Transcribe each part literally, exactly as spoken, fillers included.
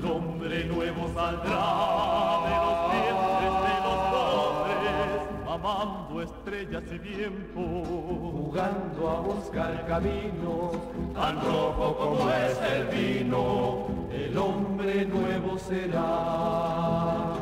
El hombre nuevo saldrá de los vientres de los hombres, amando estrellas y viento, jugando a buscar caminos, tan rojo como es el vino, el hombre nuevo será.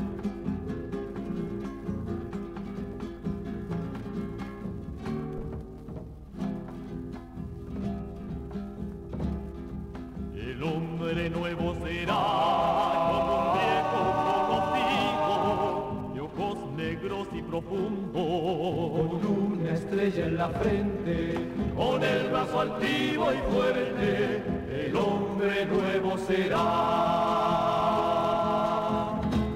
El hombre nuevo será como un viejo conocido, de ojos negros y profundos, Con una estrella en la frente, con el brazo altivo y fuerte, el hombre nuevo será.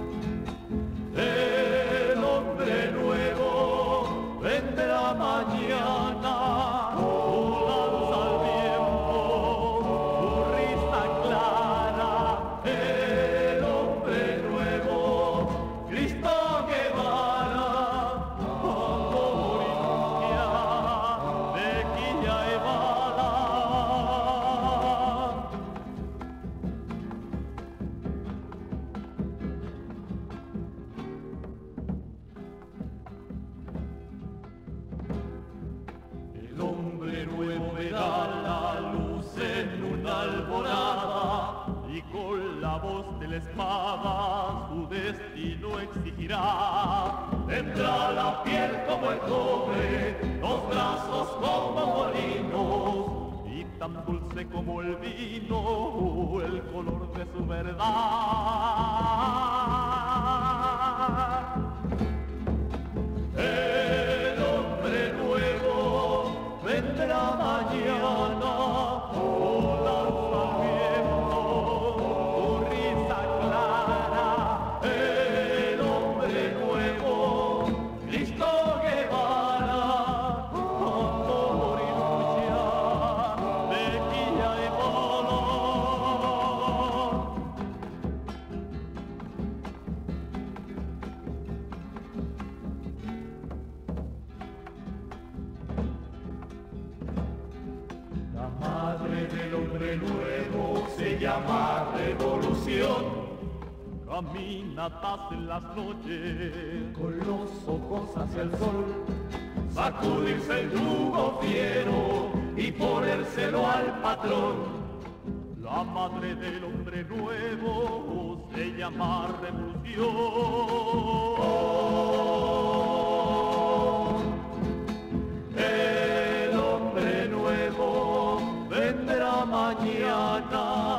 El hombre nuevo vendrá mañana, su lanza al viento, su risa clara. El hombre nuevo, Cristo Guevara, amor y lucha, de quilla y bala. El hombre nuevo verá la luz en una alborada y con la voz de la espada su destino exigirá. Tendrá la piel como el cobre, los brazos como molinos y tan dulce como el vino el color de su verdad. El hombre nuevo vendrá mañana, su lanza al viento, su risa clara. El hombre nuevo, Cristo Guevara, amor y lucha, de quilla y bala. la madre del hombre nuevo se llama revolución. Caminatas en las noches, Con los ojos hacia el sol, sacudirse el yugo fiero y ponérselo al patrón. La madre del hombre nuevo se llama revolución. El hombre nuevo vendrá mañana.